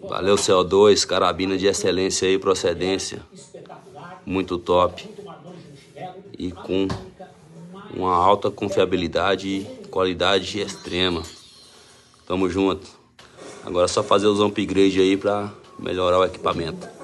Valeu, CO2, carabina de excelência aí, procedência. Muito top. E com uma alta confiabilidade e qualidade extrema. Tamo junto. Agora é só fazer os upgrades aí pra melhorar o equipamento.